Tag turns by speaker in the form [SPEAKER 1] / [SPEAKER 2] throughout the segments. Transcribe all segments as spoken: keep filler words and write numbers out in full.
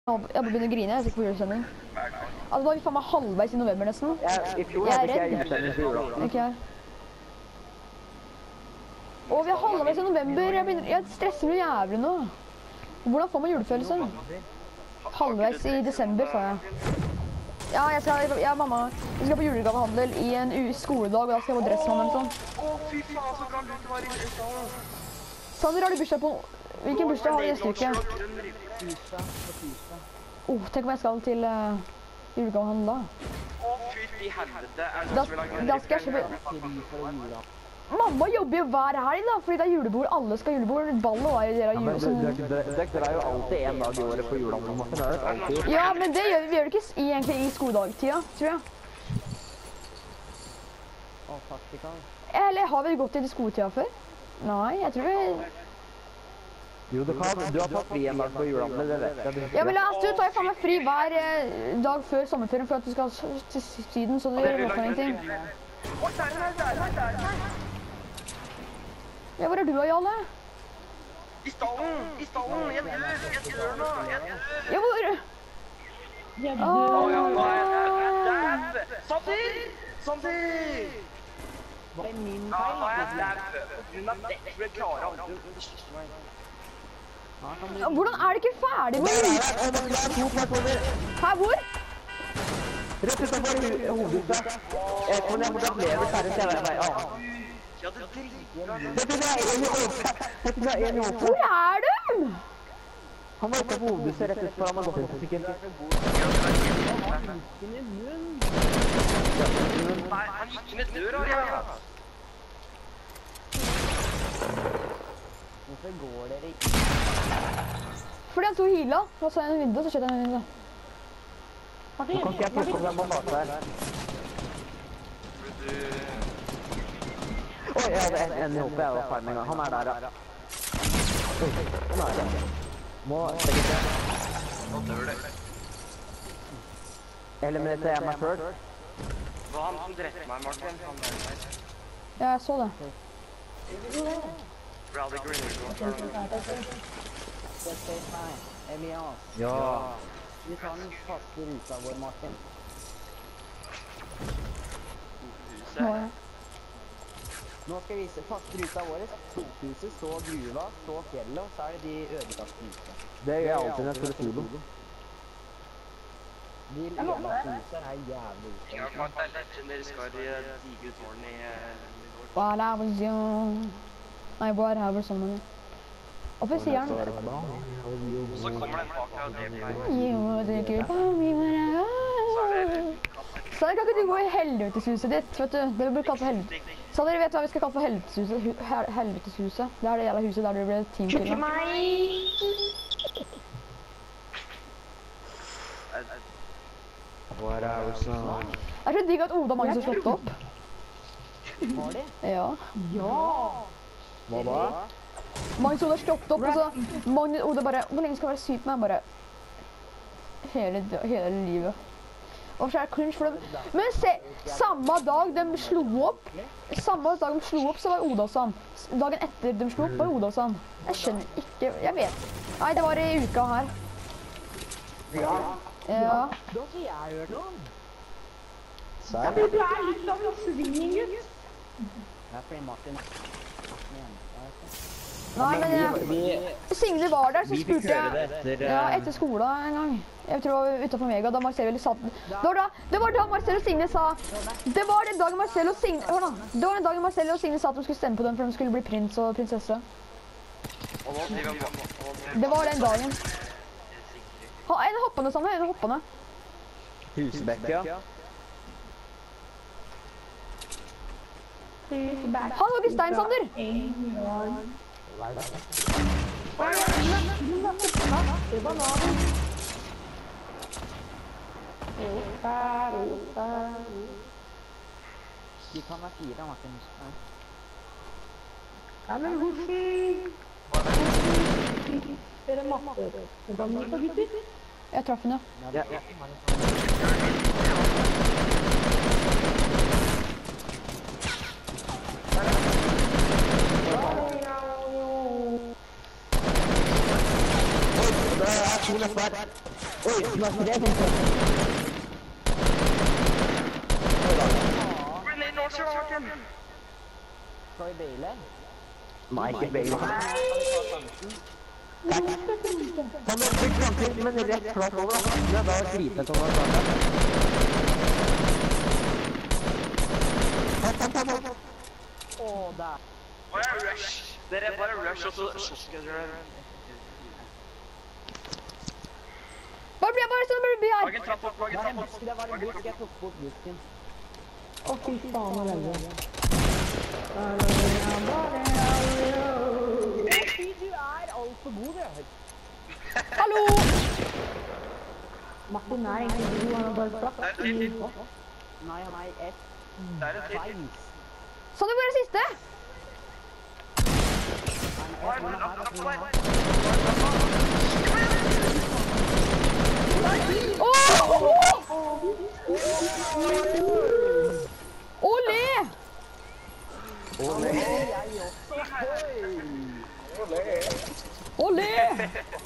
[SPEAKER 1] Jeg begynner å grine, jeg er sikker på julestemning. Altså, nå er vi faen meg halvveis i november nesten.
[SPEAKER 2] Jeg,
[SPEAKER 1] jeg er redd. Ikke jeg. Å, vi er halvveis i november. Jeg, begynner, jeg stresser noe jævlig nå. Hvordan får man julefølelse? Halvveis i desember, sa jeg. Ja, jeg skal, ja, mamma, vi skal på julegavehandel i en skoledag, og da skal jeg på dressmann eller sånn.
[SPEAKER 3] Å, fy faen, så kan du ikke være inne i salen.
[SPEAKER 1] Sander, har du bursdag på... Hvilken bursdag har du neste uke? Åh, tenk om jeg skal til uh, julegavehandel da.
[SPEAKER 3] Å, fy i helvete.
[SPEAKER 1] Da, da skal jeg kjøpe... Mamma jobber jo hver helg da, fordi det er julebord. Alle skal ha julebord. Ballet var jo dere av jul...
[SPEAKER 2] Men dere er jo alltid en dag i året på julehandel, Martin. Det er jo alltid.
[SPEAKER 1] Ja, men det gjør vi, vi gjør det ikke i, egentlig i skoledagtida, tror jeg.
[SPEAKER 2] Å, faktisk.
[SPEAKER 1] Eller har vi gått til skoletida før? Nei, jeg tror vi...
[SPEAKER 2] Jo, du kan. Du har tatt fri en dag på julehandel, det vet jeg.
[SPEAKER 1] Ja, men la oss, du tar jo faen meg fri hver eh, dag før sommerferien for at du skal til syden, så du gjør noe for ingenting.
[SPEAKER 3] Å, der er der, der er der.
[SPEAKER 1] Ja, hvor er du og Jalle?
[SPEAKER 3] I stallen, i stallen, jeg dør, jeg dør nå, jeg dør.
[SPEAKER 1] Ja, hvor?
[SPEAKER 3] Å, ja, nå er jeg der. Sander! Sander!
[SPEAKER 2] Det er min
[SPEAKER 3] Ja, nå er jeg der. Hun er dekk, for jeg klarer aldri å slutte meg.
[SPEAKER 1] Ja, hvordan er det ikke ferdig med jul? Her, hvor?
[SPEAKER 2] Rett utenfor hovedhuset. Jeg kommer ned mot at lever ferdig til jeg meg.
[SPEAKER 3] Ja, det driter jeg.
[SPEAKER 2] Dette er en i åpent. Dette er en i åpent.
[SPEAKER 1] Hvor er du?
[SPEAKER 2] Han var ikke på hovedhuset rett utenfor han har gått inn på butikken.
[SPEAKER 3] Nei, han gikk ned døra, ja.
[SPEAKER 2] Hvorfor går dere ikke?
[SPEAKER 1] Fordi han sto i hila, og så en vindu, så skjedde han i vindu.
[SPEAKER 2] Nå kan ikke jeg plukke opp den bandasje her. Oi, jeg hadde en, en i hoppet, jeg var ferdig med en gang. Han er der, ja. Oi, han er der. Må stekke til.
[SPEAKER 3] Nå dør det.
[SPEAKER 2] Eliminerte jeg meg selv?
[SPEAKER 3] Det var han som drepte meg, Martin. Han der der.
[SPEAKER 1] Ja, jeg så det.
[SPEAKER 3] Rally Green.
[SPEAKER 2] Ja.
[SPEAKER 4] Vi tar den faste ruta vår, Martin.
[SPEAKER 1] Nå, ja.
[SPEAKER 4] Nå skal vi vise faste ruta vår. Huset, så gruva, så fjellet, og så er det de ødelagte husene.
[SPEAKER 2] Det gjør jeg alltid når jeg spiller solo.
[SPEAKER 4] De ødelagte husene er jævlig ute.
[SPEAKER 3] Jeg har klart det er legendary Sky i digre tårn i...
[SPEAKER 1] What I was young. Nei, bare her var sånn. Hvorfor sier han?
[SPEAKER 3] Så kommer den bak og det blir...
[SPEAKER 1] You was a good mommy when I was... Sander, kan ikke du gå i helveteshuset ditt, vet du? Det blir kalt for helvete. Sander, vet du hva vi skal kalle for helveteshuset? Hu- hel- Helveteshuset. Det er det jævla huset der du ble teamkillet.
[SPEAKER 2] What I was on.
[SPEAKER 1] Det er så digg at Oda Magnus har slått opp.
[SPEAKER 4] Har de?
[SPEAKER 1] Ja.
[SPEAKER 2] Hva da?
[SPEAKER 1] Magnus Oda har slått opp, og så Magnus Oda bare, hvor lenge skal jeg være syk med? Bare, hele, hele livet. Og så er det cringe for dem. Men se, samme dag de slo opp, samme dag de slo opp, så var Oda sånn. Dagen etter de slo opp, var Oda sånn. Jeg skjønner ikke, jeg vet. Nei, det var i uka her.
[SPEAKER 2] Ja.
[SPEAKER 1] Ja.
[SPEAKER 4] Da har jeg hørt noe.
[SPEAKER 2] Sær?
[SPEAKER 4] Det er fordi Martin...
[SPEAKER 1] Nei, men jeg, Signe var der, så spurte jeg, ja, etter skolen en gang. Jeg tror det var utenfor Mega, da Marcelo sa, det var da, det var da Marcelo og Signe sa, det var den dagen Marcelo og Signe, hør da, det var den dagen Marcelo og Signe sa at de skulle stemme på dem, for de skulle bli prins og prinsesse. Det var den dagen. Ha, en hoppende sammen, en hoppende.
[SPEAKER 2] Husebekk, ja.
[SPEAKER 1] Han var ikke stein, Sander.
[SPEAKER 4] De kan være fire, Martin.
[SPEAKER 5] Ja, men hvorfor... Dere matte. Hvordan gikk det, gutter?
[SPEAKER 1] Jeg traff henne.
[SPEAKER 2] Ja, ja. Det er to neste her. Oi, nå er det sånn.
[SPEAKER 3] Grenade launcher, Martin!
[SPEAKER 4] Skal vi baile?
[SPEAKER 2] Nei, ikke baile.
[SPEAKER 4] Kan vi ta sjansen?
[SPEAKER 2] Han har brukt framtid, men rett flat over, da. Det er bare sliten som var startet. Hopp, hopp, hopp, hopp.
[SPEAKER 4] Åh, der.
[SPEAKER 3] Bare rush. Dere er bare rush, og så slåss dere.
[SPEAKER 1] Bare bli her, bare sånn, bare bli her.
[SPEAKER 3] Lagen trapp opp,
[SPEAKER 4] Det
[SPEAKER 3] lagen
[SPEAKER 4] var en
[SPEAKER 3] trapp
[SPEAKER 4] busk,
[SPEAKER 3] opp.
[SPEAKER 4] det var en busk. Jeg tok bort busken.
[SPEAKER 5] Å, fy faen, hva er det?
[SPEAKER 4] Fy, du er alt for god, du.
[SPEAKER 1] Hallo!
[SPEAKER 5] Martin er egentlig god, han er bare
[SPEAKER 3] Det
[SPEAKER 5] flakk
[SPEAKER 3] er
[SPEAKER 5] i
[SPEAKER 3] en til.
[SPEAKER 4] Nei, han er i ett.
[SPEAKER 3] Det er en til.
[SPEAKER 4] Feins.
[SPEAKER 1] Sander, hvor er det siste?
[SPEAKER 3] Oi, hvor er det? Trapp på deg.
[SPEAKER 1] Olé! Olé!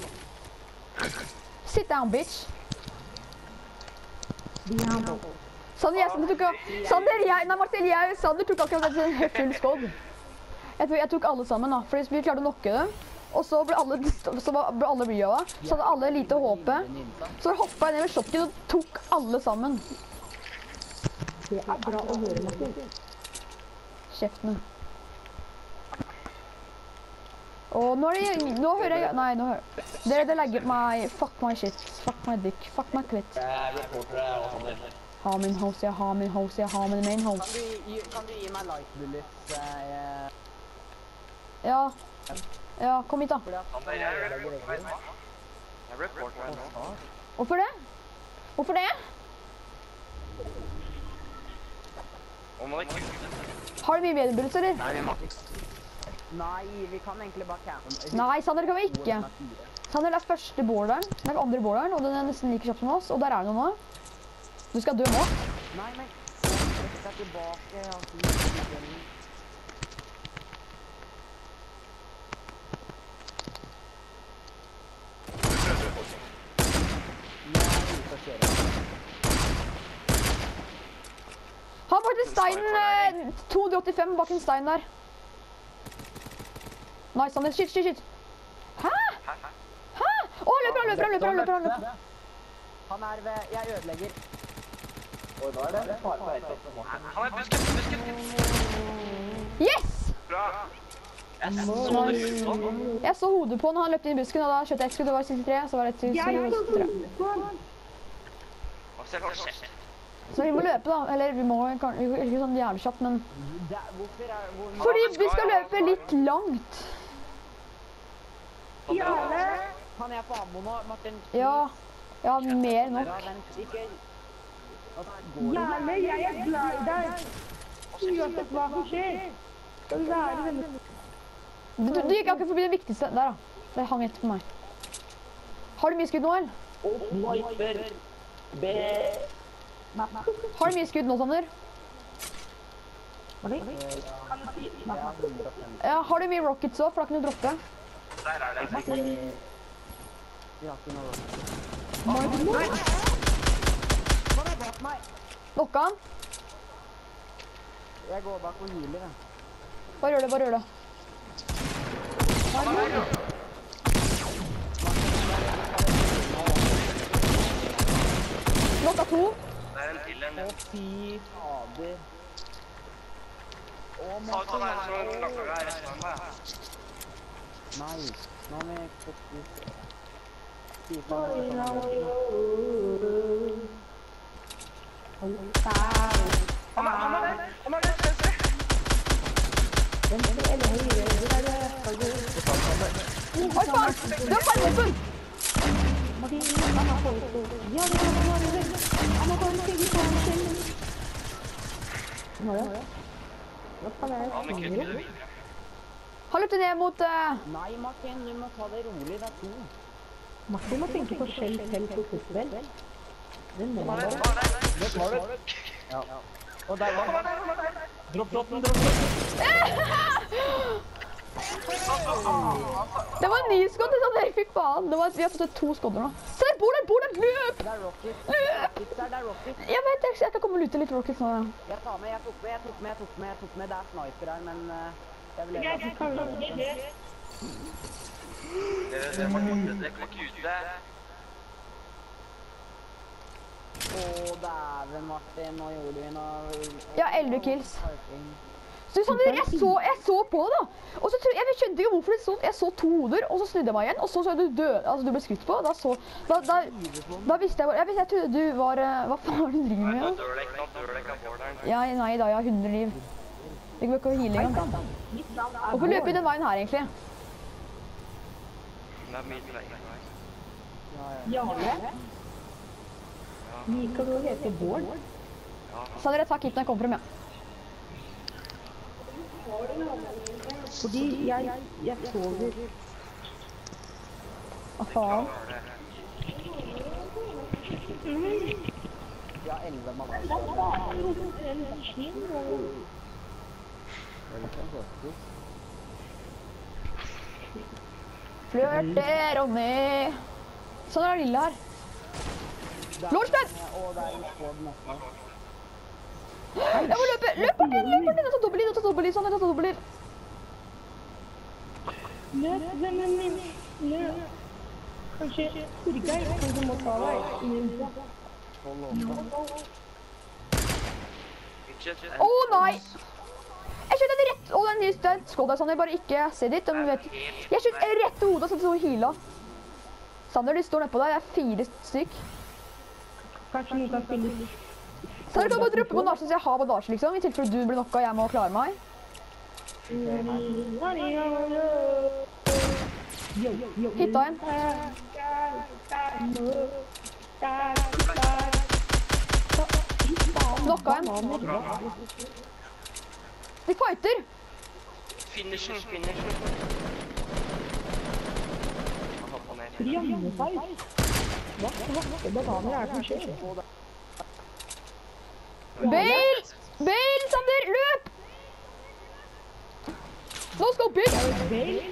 [SPEAKER 1] Sit down, bitch. Sander, jeg, Sander, tok, Sander, jeg, nei, Martin, jeg, Sander tok akkurat et full skodd. Jeg tok, jeg tok alle sammen da, fordi vi klarte å nokke dem. Og så ble alle, så ble alle bryava, så hadde alle lite håpe. Så hoppet jeg ned med shotgun og tok alle sammen.
[SPEAKER 5] Det er bra å høre, Martin.
[SPEAKER 1] Kjeften. Og nå er det, nå hører jeg, nei, nå hører dere, det legger meg, fuck my shit, fuck my dick, fuck my clit. Ha min hose, jeg har min hose, jeg har min main
[SPEAKER 4] Kan
[SPEAKER 1] hose.
[SPEAKER 4] du, gi- kan du gi meg light bullets? eh,
[SPEAKER 1] Ja, ja, kom hit da.
[SPEAKER 4] Fordi at
[SPEAKER 3] Sander, jeg er reporter nå. Jeg er reporter nå.
[SPEAKER 1] Hvorfor det? Hvorfor det?
[SPEAKER 3] Og nå er det kult.
[SPEAKER 1] Har du mye mediebrus, eller?
[SPEAKER 3] Nei, vi må ikke.
[SPEAKER 4] Nei, vi kan egentlig bare campe.
[SPEAKER 1] Nei, Sander kan vi ikke. Sander, det er første borderen, det er andre borderen, og den er nesten like kjapp som oss, og der er det noe nå. Du skal dø nå.
[SPEAKER 4] Nei, men trekke seg tilbake. Altså,
[SPEAKER 1] Han bak den steinen, eh, to hundre åttifem bak en stein der. Nice, Sander, skyt, skyt, skyt. Hæ? Hæ? Å, han løper, han løper, han løper, han løper, han løper.
[SPEAKER 4] Han er ved... Jeg ødelegger.
[SPEAKER 3] Han er busken, busken.
[SPEAKER 1] Yes!
[SPEAKER 3] Bra. Jeg så det ut nå.
[SPEAKER 1] Jeg så hodet på når han løpte inn i busken, og da skjøt jeg et skudd, det var sekstitre, så var det et
[SPEAKER 5] Jeg er så
[SPEAKER 1] sekstitre.
[SPEAKER 5] god.
[SPEAKER 3] Hva ser du skjer?
[SPEAKER 1] Så vi må løpe da, eller vi må kan- vi går ikke sånn jævlig kjapt, men...
[SPEAKER 4] Der, hvorfor er... Hvor,
[SPEAKER 1] Fordi vi skal løpe litt langt.
[SPEAKER 5] Jarle,
[SPEAKER 4] kan jeg få ammo nå, Martin?
[SPEAKER 1] Ja, ja, mer nok.
[SPEAKER 4] Ja, vent, ikke... Altså, går det?
[SPEAKER 5] Jarle, jeg er glad i deg. Uansett hva som skjer. Skal du være venner?
[SPEAKER 1] Du, du, du gikk akkurat forbi det viktigste, der da. Det hang etter på meg. Har du mye skudd nå, eller? Har du mye skudd nå, Sander? Ja, har du mye rockets også, for da kan du droppe.
[SPEAKER 3] Der er det.
[SPEAKER 4] Vi har ikke noe...
[SPEAKER 1] Martin,
[SPEAKER 4] Han er bak meg!
[SPEAKER 1] Lokka han.
[SPEAKER 4] Jeg går bak og healer, jeg.
[SPEAKER 1] Bare gjør det, bare gjør det. Lokka to.
[SPEAKER 3] Det er en til en.
[SPEAKER 4] Å, fy fader. Å,
[SPEAKER 3] Sa ut sånn her, så lakker jeg resten av meg.
[SPEAKER 4] Nei, nå må jeg fokusere. Fy faen.
[SPEAKER 3] Han er, han er der. Han er der, venstre.
[SPEAKER 1] Oi, faen! Du har bare våpen!
[SPEAKER 3] Han er ikke videre.
[SPEAKER 1] Han løpte ned mot... eh,
[SPEAKER 4] Nei, Martin, du må ta det rolig, det er to.
[SPEAKER 5] Martin må tenke på selv selv på fotball. Den må
[SPEAKER 3] Han
[SPEAKER 5] man
[SPEAKER 3] er
[SPEAKER 5] bare.
[SPEAKER 3] der.
[SPEAKER 4] Ja. Og der var
[SPEAKER 3] Han er der, han er der.
[SPEAKER 2] Dropp, dropp, dropp.
[SPEAKER 1] Det var ni skudd, så dere fikk faen. Det var, vi har fått to skudder nå. Se der, bor der, Bård, løp!
[SPEAKER 4] Det er rocket.
[SPEAKER 1] Løp!
[SPEAKER 4] Rocket der, det er rocket.
[SPEAKER 1] Jeg vet, jeg, jeg kan komme og lute litt rockets nå, ja.
[SPEAKER 4] Jeg tar med, jeg tok med, jeg tok med, jeg tok med, jeg tok med. Det er sniper her, men uh, jeg vil
[SPEAKER 5] Jeg
[SPEAKER 4] leve.
[SPEAKER 5] kan lage det.
[SPEAKER 3] Dere dere må ikke dere må ikke ute.
[SPEAKER 4] Å, dæven, Martin, nå gjorde vi noe...
[SPEAKER 1] Ja, elleve kills. Så Sander, jeg så, jeg så på det da. Og så, tro- jeg skjønte ikke hvorfor det så, jeg så to hoder, og så snudde jeg meg igjen, og så så jeg du døde, altså du ble skutt på. Da så, da, da, da visste jeg, bare- jeg, visste- jeg trodde du var, eh, hva faen var det du driver med?
[SPEAKER 3] Nå
[SPEAKER 1] Ja?
[SPEAKER 3] dør dere ikke, nå dør dere ikke av borderen.
[SPEAKER 1] Ja, nei da, jeg har hundre liv. Det går ikke over healing engang. Hvorfor løper vi den veien her egentlig?
[SPEAKER 3] Det er mye lenger vei.
[SPEAKER 5] Jarle? Liker du å hete Bård?
[SPEAKER 1] Sander, jeg tar kitten jeg kommer frem, ja.
[SPEAKER 5] Fordi jeg, jeg sover.
[SPEAKER 1] Hva faen?
[SPEAKER 4] Ja, elleve mann.
[SPEAKER 1] Flørter og med. Sånn er det lille her. Lordsped!
[SPEAKER 4] Å, det er en squad nesten.
[SPEAKER 1] Jeg må løpe! Løp bort inn, løp bort inn! Jeg tar dobbeltliv, jeg tar dobbeltliv, sånn, jeg tar dobbeltliv.
[SPEAKER 5] Løp, vennen min. Løp. Kanskje Torgeir kanskje må ta deg inn.
[SPEAKER 1] Å nei! Jeg skjøt en rett... Å, det er en ny sted. Skål deg, Sander, bare ikke se dit. Men vet. Jeg skjøt en rett i hodet, så det så heala. Sander, de står nedpå der. Det er fire stykk.
[SPEAKER 5] Kanskje noen kan spille.
[SPEAKER 1] Sander, kan du bare droppe bandasjen så jeg har bandasje, liksom? I tilfelle du blir knocka og jeg må klare meg. Hitta en. Knocka en. De fighter.
[SPEAKER 3] Finishen, finishen. Han hopper ned.
[SPEAKER 5] Hjemmefeil. Hva? Hva? Bananer er det som skjer?
[SPEAKER 1] Bale! Bale, Sander, løp! Nå skal opp hit!
[SPEAKER 5] Bale?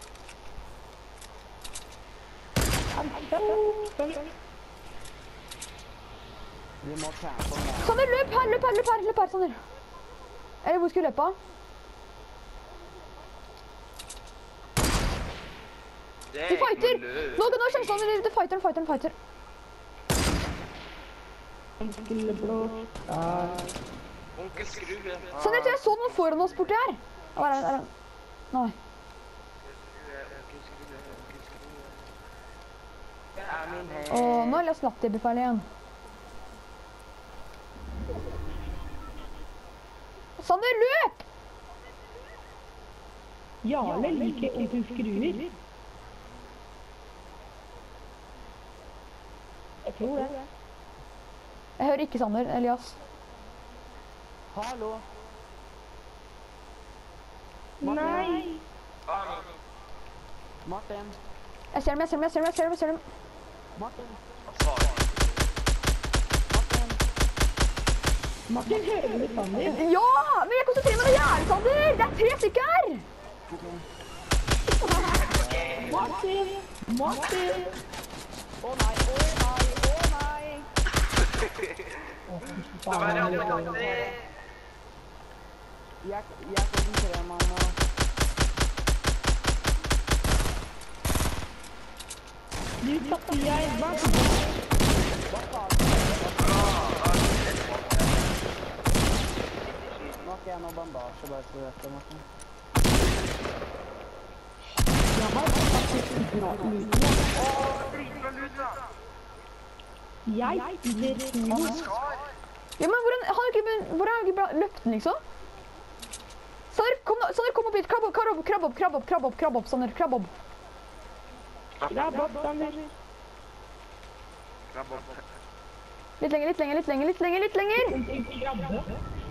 [SPEAKER 4] Vi må campe om det.
[SPEAKER 1] Sander, løp her, løp her, løp her, løp her, Sander. Eller hvor skal vi løpe av?
[SPEAKER 3] Det er
[SPEAKER 1] De
[SPEAKER 3] ikke
[SPEAKER 1] fighter!
[SPEAKER 3] noe løp.
[SPEAKER 1] Nå, nå er sjansen, Sander, de fighter, de fighter, de fighter.
[SPEAKER 5] Skulle blå.
[SPEAKER 3] Onkel Skrue.
[SPEAKER 1] Sander, jeg tror jeg så noen foran oss borti her. Hva er det, er det? Nei.
[SPEAKER 3] Onkel Skrue, onkel Skrue. Det er min hel.
[SPEAKER 1] Åh, nå har jeg slatt i befall igjen. Sander, løp!
[SPEAKER 5] Jarle liker onkel Skruer. Jeg tror det.
[SPEAKER 1] Jeg hører ikke Sander, Elias.
[SPEAKER 4] Hallo!
[SPEAKER 5] Nei!
[SPEAKER 4] Martin!
[SPEAKER 1] Jeg ser dem, jeg ser dem, jeg ser dem, jeg ser dem, jeg ser dem.
[SPEAKER 4] Martin!
[SPEAKER 5] Martin, hører du Sander?
[SPEAKER 1] Ja, men jeg konsentrerer meg med jævlig, Sander! Det er tre stykker!
[SPEAKER 5] Martin! Martin!
[SPEAKER 4] Å nei, å nei, å nei!
[SPEAKER 3] Det var det alle alltid.
[SPEAKER 4] Jeg, jeg konsentrerer meg nå.
[SPEAKER 5] Du tapper jeg, hva?
[SPEAKER 4] Hva faen? Nå har ikke jeg noe bandasje, bare så du vet det, Martin.
[SPEAKER 5] Jeg har faktisk bra lute. Jeg spiller solo.
[SPEAKER 1] Ja, men hvordan, han har ikke, begynt- hvor har han ikke bra- løpt den, liksom? Sander, kom, nå- Sander, kom opp hit, krabb opp, krabb opp, krabb opp, krabb opp, krabb opp, krabb opp, Sander, krabb opp.
[SPEAKER 5] Grabb opp, Sander.
[SPEAKER 3] Grabb opp.
[SPEAKER 1] Litt lenger, litt lenger, litt lenger, litt lenger, litt lenger.
[SPEAKER 5] Ikke grabbe.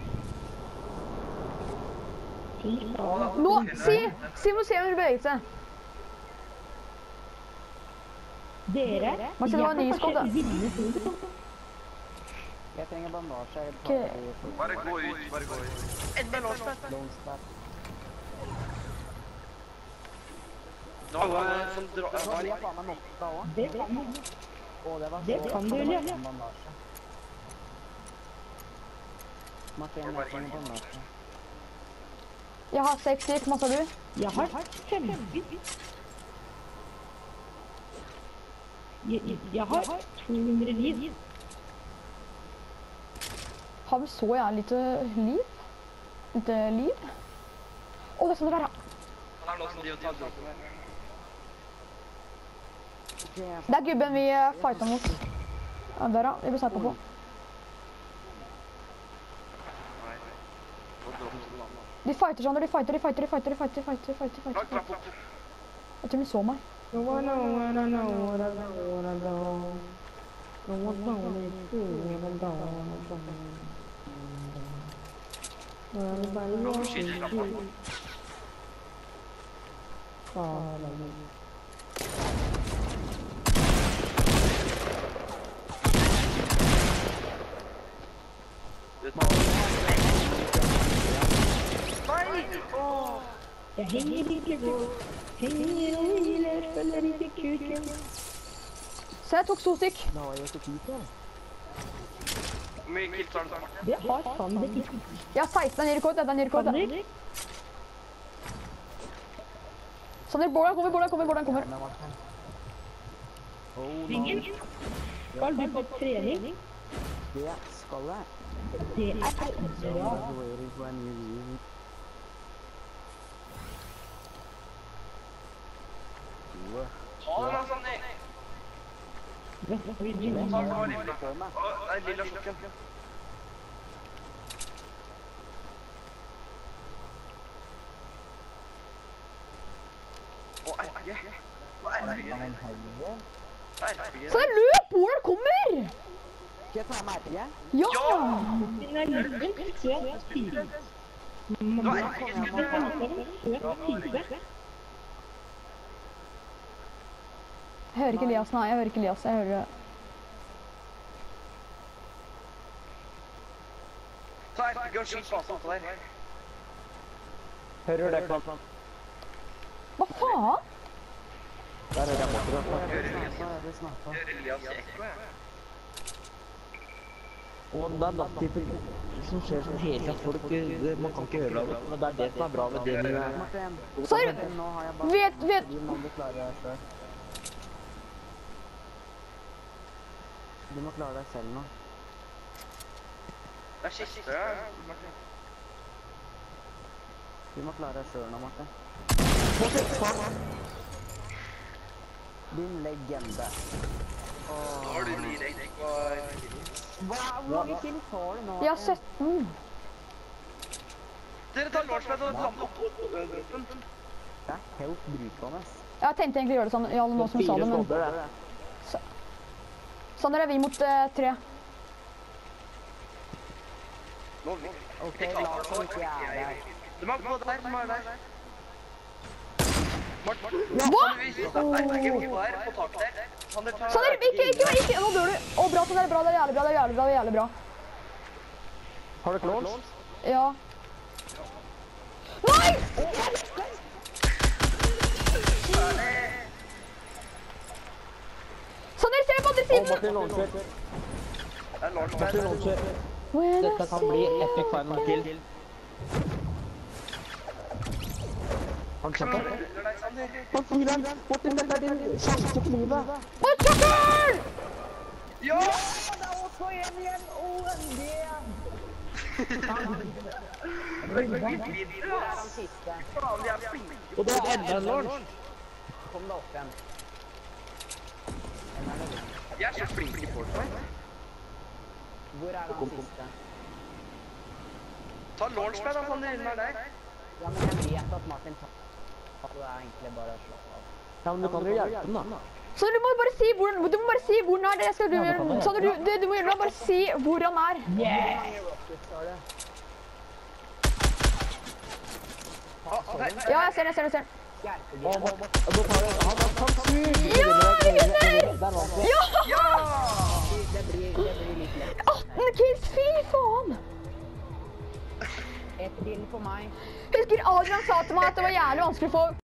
[SPEAKER 5] Fy faen.
[SPEAKER 1] Nå, si, si hvor ser hun beveget seg.
[SPEAKER 5] Dere,
[SPEAKER 1] Hva skal det være ny skål, da?
[SPEAKER 5] vinne solo.
[SPEAKER 4] Jeg trenger bandasje. Jeg
[SPEAKER 1] Ok.
[SPEAKER 4] tar
[SPEAKER 3] Bare gå ut, bare gå ut. En med låsene.
[SPEAKER 4] Don't stop.
[SPEAKER 3] Nå var det som dra...
[SPEAKER 4] Nå blir jeg faen meg knockta også.
[SPEAKER 5] Det kan
[SPEAKER 4] Å, det var
[SPEAKER 5] Det
[SPEAKER 4] så-
[SPEAKER 5] kan du vel, ja.
[SPEAKER 4] En bandasje. Martin, jeg trenger bandasje.
[SPEAKER 1] Jeg har seks stikk, hva sa du?
[SPEAKER 5] Jeg har femti. Jeg, jeg, jeg har to hundre liv.
[SPEAKER 1] Har vi så jævlig lite liv? Lite liv? Å, det er sånn det der, ja.
[SPEAKER 3] Han er nå som de tar droppen her.
[SPEAKER 1] Det er gubben vi eh, fighter mot. Ja, der ja, vi blir snipet på.
[SPEAKER 3] Nei. Og droppen som lander.
[SPEAKER 1] De fighter sånn, de fighter, de fighter, de fighter, de fighter, de fighter, de fighter, de
[SPEAKER 3] Trapp,
[SPEAKER 1] fighter.
[SPEAKER 3] trapp opp.
[SPEAKER 1] Jeg tror de så meg.
[SPEAKER 5] No one know what I know, what I know, what I know. No one know what I do, what I know, what I know. Everybody wants to do. Follow me.
[SPEAKER 3] Nei! Åh!
[SPEAKER 5] Jeg henger ikke på, henger og hviler, følger ikke kuken.
[SPEAKER 1] Så jeg tok to stykk.
[SPEAKER 4] Da var jeg så fint, ja.
[SPEAKER 3] Hvor mye kills har du så, Martin?
[SPEAKER 5] Det har Sander ikke.
[SPEAKER 1] Jeg har seksten, den gir rekord, den gir rekord.
[SPEAKER 5] Sander?
[SPEAKER 1] Sander, Bården kommer, Bården kommer, Bården kommer.
[SPEAKER 4] Men Martin. Oh, no.
[SPEAKER 5] Ingen? Skal du på trening?
[SPEAKER 4] Det skal jeg.
[SPEAKER 5] Det er bra.
[SPEAKER 4] I'm waiting for a new music.
[SPEAKER 3] Ta den da, Sandy!
[SPEAKER 5] Vet du, vi driver
[SPEAKER 3] Ta
[SPEAKER 5] med.
[SPEAKER 3] den av rifla. Å, nei, lilla slokken. Å, erge. Hva er erge?
[SPEAKER 4] Men helvete.
[SPEAKER 3] Erge.
[SPEAKER 1] Sander, løp! Bården kommer!
[SPEAKER 4] Skal jeg ta meg erke?
[SPEAKER 1] Ja!
[SPEAKER 5] Den er liten, søt type.
[SPEAKER 3] Du er erge,
[SPEAKER 5] Det er
[SPEAKER 3] skutter.
[SPEAKER 5] en søt type.
[SPEAKER 1] Jeg hører ikke Elias, nei, jeg hører ikke Elias, jeg hører...
[SPEAKER 3] Ta erge og skyt basen oppå der.
[SPEAKER 2] Hører du det, Klant?
[SPEAKER 1] Hva faen?
[SPEAKER 2] Der er det borte.
[SPEAKER 3] Hører Elias.
[SPEAKER 4] Snakka, det snakka.
[SPEAKER 3] Hører Elias i ekko, jeg.
[SPEAKER 2] Og det er natttypen som skjer sånn hele tiden. Folk, det, man kan ikke høre det, men det er det som er bra med det med...
[SPEAKER 4] Martin,
[SPEAKER 1] Sander,
[SPEAKER 4] Martin, nå har jeg bare...
[SPEAKER 1] vet, vet...
[SPEAKER 4] Du må klare deg selv. Du må klare deg selv nå.
[SPEAKER 3] Det er siste, Martin.
[SPEAKER 4] Du må klare deg selv nå, Martin. Din legende.
[SPEAKER 3] Nå har du direkt på...
[SPEAKER 4] Hva? Hvor mange kills har du nå?
[SPEAKER 1] Jeg har sytten.
[SPEAKER 3] Dere tar launchpad og lander oppå droppen.
[SPEAKER 4] Det er helt brukende.
[SPEAKER 1] Jeg tenkte egentlig å gjøre det sånn, ja, nå som du sa det, men...
[SPEAKER 2] Fire det.
[SPEAKER 1] Sander, er vi mot eh, tre.
[SPEAKER 3] Nå,
[SPEAKER 4] Ok, la oss ikke er der.
[SPEAKER 3] de er på der, de er der. Martin,
[SPEAKER 1] Hva?
[SPEAKER 3] hvis du er erge oppå her, på taket der. Sander, ta...
[SPEAKER 1] Sander, ikke, ikke, ikke, nå dør du. Å, bra, Sander, bra, det er jævlig bra, det er jævlig bra, det er jævlig bra.
[SPEAKER 2] Har du klons?
[SPEAKER 1] Ja. Nei! Sander, se på andre
[SPEAKER 2] Å,
[SPEAKER 1] siden!
[SPEAKER 2] Martin launcher.
[SPEAKER 3] Det er launchpad.
[SPEAKER 2] Martin launcher.
[SPEAKER 1] Where
[SPEAKER 2] Dette kan bli epic final kill. Han kjemper.
[SPEAKER 3] Ruller deg, Sander.
[SPEAKER 2] Han fyrer den. Martin, dette er din sjanse på livet.
[SPEAKER 1] Å, tjokker!
[SPEAKER 3] Ja!
[SPEAKER 4] Det er den siste.
[SPEAKER 3] Faen, de er flinke.
[SPEAKER 2] Og det er enda en launch.
[SPEAKER 4] Kom deg opp igjen.
[SPEAKER 3] De er så flinke i Fortnite.
[SPEAKER 4] Hvor er den siste?
[SPEAKER 3] Ta launchpad da, Sander, den er der.
[SPEAKER 4] Ja, men jeg vet at Martin tar. Det er egentlig bare å slå av.
[SPEAKER 2] Ja, men du kan jo hjelpe den da.
[SPEAKER 1] Sander, du må bare si hvor, du må bare si hvor den er, det skal du gjøre. Sander, du, det, du må gjøre det, bare si hvor han er.
[SPEAKER 4] Hvor mange rockets har du?
[SPEAKER 1] Ja, jeg ser den, jeg ser den, jeg ser den.
[SPEAKER 4] Hjelper
[SPEAKER 2] Å,
[SPEAKER 4] de?
[SPEAKER 2] Martin, nå tar jeg- han han suger.
[SPEAKER 1] Ja, vi vinner!
[SPEAKER 2] Der vant vi.
[SPEAKER 1] Ja!
[SPEAKER 3] Ja!
[SPEAKER 4] Det blir, det blir litt lett.
[SPEAKER 1] atten kills, fy faen!
[SPEAKER 4] Et til på meg.
[SPEAKER 1] Husker Adrian sa til meg at det var jævlig vanskelig å få